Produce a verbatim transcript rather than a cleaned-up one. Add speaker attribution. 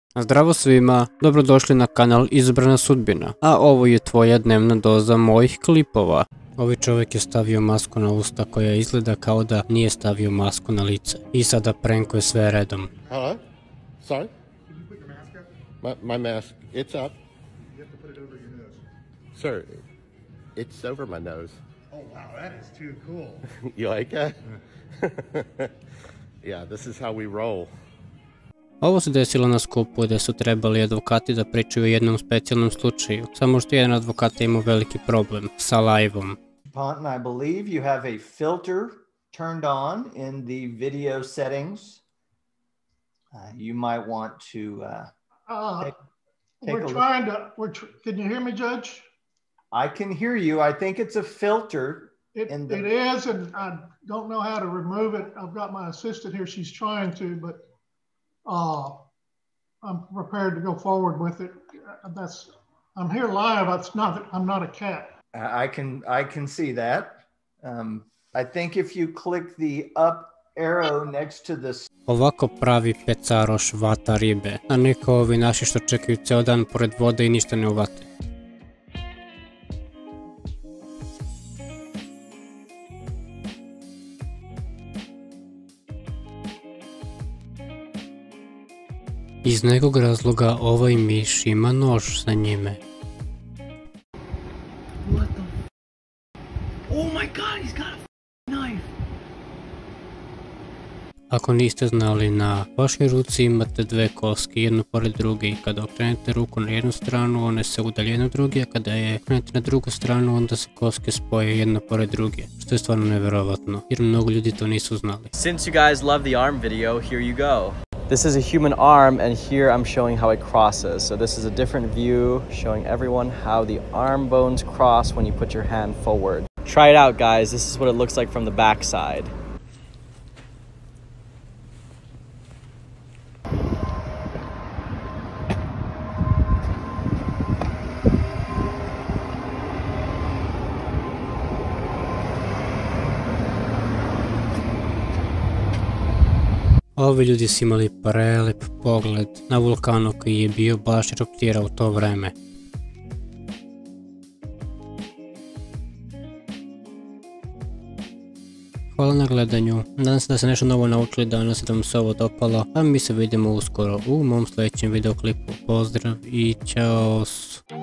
Speaker 1: Zdravo svima, dobrodošli na kanal Izabrana sudbina, a ovo je tvoja dnevna doza mojih klipova. Ovaj čovjek je stavio masku na usta koja izgleda kao da nije stavio masku na lice i sada prankuje sve redom.
Speaker 2: Hello? Sorry? Can you put your mask up? My, my mask, it's up.
Speaker 3: You have to put it over your nose.
Speaker 2: Sir, it's over my nose.
Speaker 3: Oh wow, that is too cool.
Speaker 2: You like that? Yeah, this is how we roll.
Speaker 1: Ovo se desilo na skupu gdje su trebali advokati da pričaju o jednom specijalnom slučaju, samo što jedan advokat je imao veliki problem sa live-om.
Speaker 4: Ponton, I believe you have a filter turned on in the video settings. Uh, you might want to uh,
Speaker 3: Uh,
Speaker 4: take, take
Speaker 3: we're
Speaker 4: a look.
Speaker 3: trying to, we're, tr- can you hear me, Judge?
Speaker 4: I can hear you. I think it's a filter.
Speaker 3: It,
Speaker 4: in the...
Speaker 3: it is, and I don't know how to remove it. I've got my assistant here. She's trying to, but uh, I'm prepared to go forward with it. That's, I'm here live. It's not, I'm not a cat.
Speaker 4: I can I can see that. Um, I think if you click the up arrow next to the...
Speaker 1: Ovako pravi pecaroš vata ribe, a ne kao ovi naši što čekaju ceo dan pored vode i ništa ne uvate. Iz nekog razloga ovaj miš ima nož sa njime.
Speaker 5: What the f- Oh my god, he's got a f- knife!
Speaker 1: Ako niste znali, na vašoj ruci imate dve koske, jednu pored druge, i kada okrenete ruku na jednu stranu, one se udalje od druge, a kada je okrenete na drugu stranu, onda se koske spoje jedna pored druge, što je stvarno neverovatno, jer mnogo ljudi to nisu znali.
Speaker 6: Since you guys love the arm video, here you go. This is a human arm, and here I'm showing how it crosses. So this is a different view, showing everyone how the arm bones cross when you put your hand forward. Try it out, guys. This is what it looks like from the back side.
Speaker 1: Ovi ljudi su imali prelep pogled na vulkanu koji je bio baš eruptirao u to vreme. Hvala na gledanju, nadam se da ste nešto novo naučili danas i da vam se ovo dopalo, a mi se vidimo uskoro u mom sljedećem videoklipu. Pozdrav i ćao!